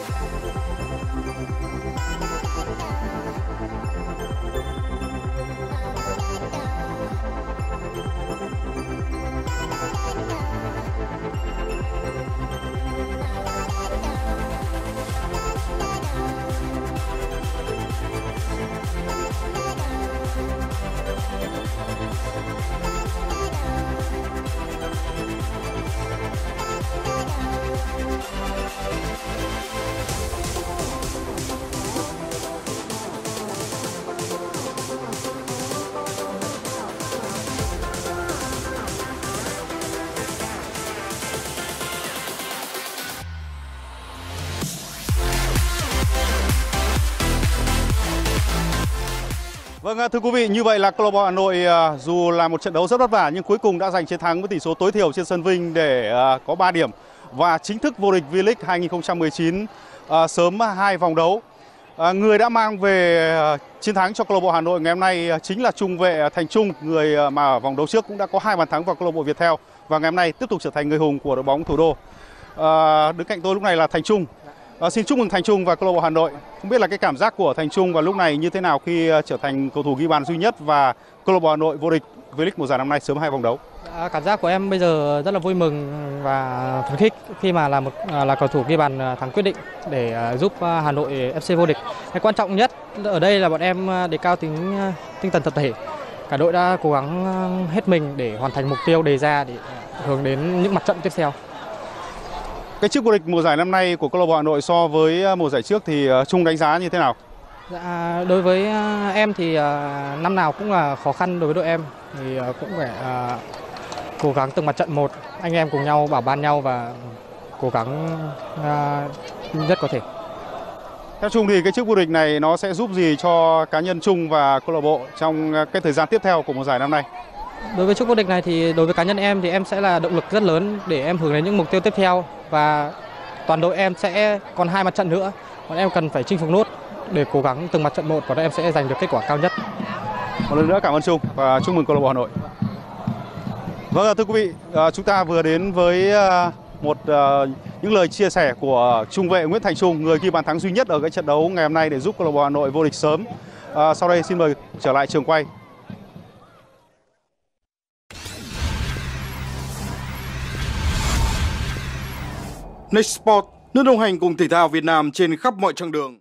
Vâng, thưa quý vị, như vậy là câu lạc bộ Hà Nội dù là một trận đấu rất vất vả nhưng cuối cùng đã giành chiến thắng với tỷ số tối thiểu trên sân Vinh để có 3 điểm và chính thức vô địch V-League 2019 sớm 2 vòng đấu. Người đã mang về chiến thắng cho câu lạc bộ Hà Nội ngày hôm nay chính là trung vệ Thành Trung, người mà ở vòng đấu trước cũng đã có 2 bàn thắng vào câu lạc bộ Viettel và ngày hôm nay tiếp tục trở thành người hùng của đội bóng thủ đô. Đứng cạnh tôi lúc này là Thành Trung. Xin chúc mừng Thành Trung và câu lạc bộ Hà Nội. Không biết là cái cảm giác của Thành Trung vào lúc này như thế nào khi trở thành cầu thủ ghi bàn duy nhất và câu lạc bộ Hà Nội vô địch V-League mùa giải năm nay sớm 2 vòng đấu. Cảm giác của em bây giờ rất là vui mừng và phấn khích khi mà là cầu thủ ghi bàn thắng quyết định để giúp Hà Nội FC vô địch. Cái quan trọng nhất ở đây là bọn em đề cao tinh thần tập thể. Cả đội đã cố gắng hết mình để hoàn thành mục tiêu đề ra để hướng đến những mặt trận tiếp theo. Cái chức vô địch mùa giải năm nay của câu lạc bộ Hà Nội so với mùa giải trước thì Trung đánh giá như thế nào? Đối với em thì năm nào cũng là khó khăn đối với đội em, thì cũng phải cố gắng từng mặt trận một, anh em cùng nhau bảo ban nhau và cố gắng nhất có thể. Theo Trung thì cái chức vô địch này nó sẽ giúp gì cho cá nhân Trung và câu lạc bộ trong cái thời gian tiếp theo của mùa giải năm nay? Đối với chức vô địch này thì đối với cá nhân em thì em sẽ là động lực rất lớn để em hướng đến những mục tiêu tiếp theo, và toàn đội em sẽ còn 2 mặt trận nữa, bọn em cần phải chinh phục nốt để cố gắng từng mặt trận một và em sẽ giành được kết quả cao nhất. Một lần nữa cảm ơn Trung và chúc mừng câu lạc bộ Hà Nội. Vâng, thưa quý vị, chúng ta vừa đến với những lời chia sẻ của trung vệ Nguyễn Thành Trung, người ghi bàn thắng duy nhất ở cái trận đấu ngày hôm nay để giúp câu lạc bộ Hà Nội vô địch sớm. Sau đây xin mời trở lại trường quay. Next Sport, nước đồng hành cùng thể thao Việt Nam trên khắp mọi chặng đường.